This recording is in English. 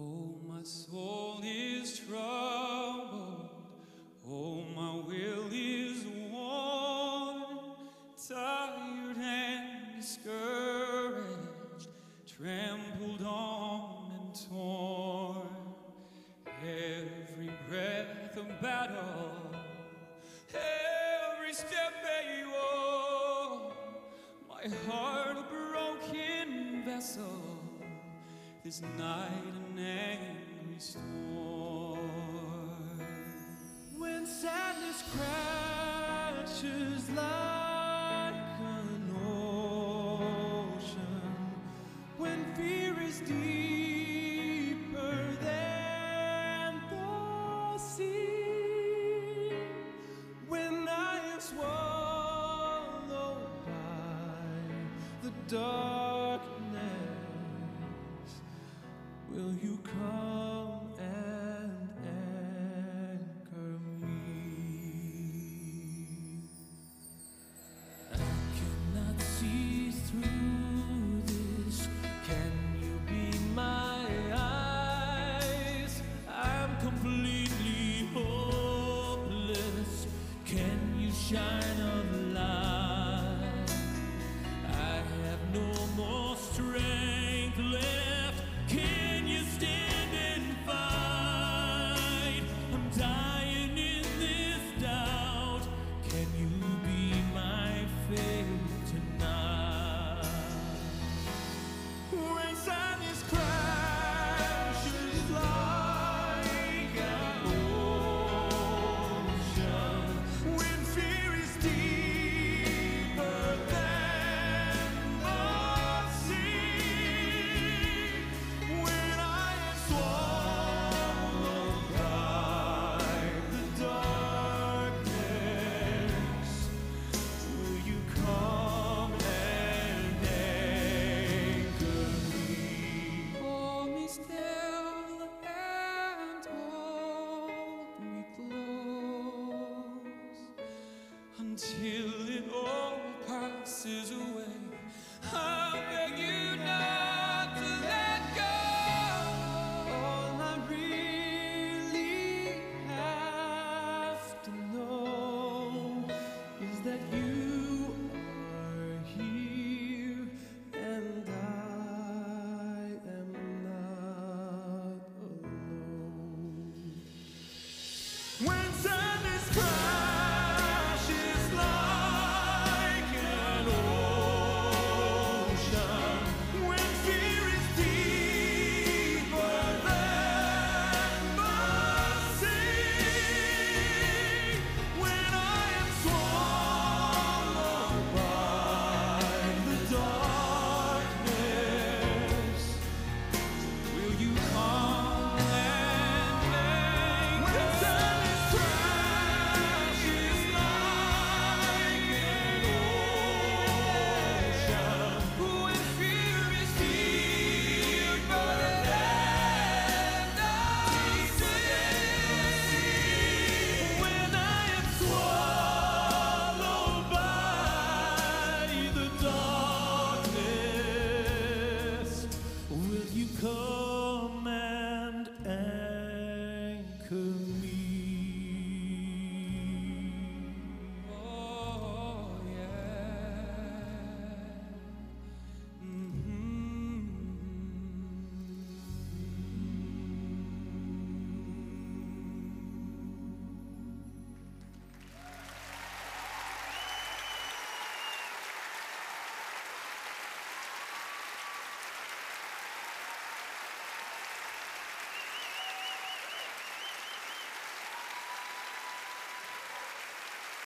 Oh, my soul is troubled. Oh, my will is worn, tired and discouraged, trampled on and torn. Every breath of battle, every step a war. My heart a broken vessel, this night an angry storm. When sadness crashes like an ocean, when fear is deeper than the sea, when I am swallowed by the darkness, will you come and anchor me? I cannot see through this. Can you be my eyes? I'm completely hopeless. Can you shine a light? I have no more strength left. Can you stand and fight? I'm dying in this doubt. Can you be my fate tonight? When sadness crashes like an ocean, when fear is deeper than the sea, when I am swallowed by the darkness, will you come and anchor me? Hold me still and hold me close until